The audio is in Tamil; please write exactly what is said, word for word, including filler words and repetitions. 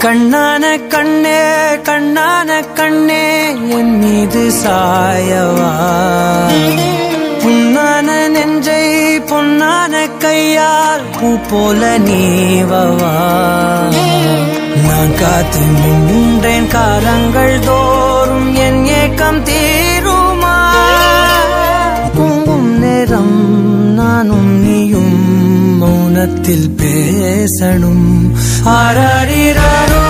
கண்ணான கண்ணே கண்ணான கண்ணே என் மீது சாயவா, புண்ணான நெஞ்சை பொன்னான கையால் பூ போல நீவவா. நான் காத்து நின்றேன் காலங்கள் தோறும் என் ஏக்கம் தீருமா, பொங்கும் நேரம் நானும் நீயும் மௌனத்தில் பேசணும். ஆராரிராரோ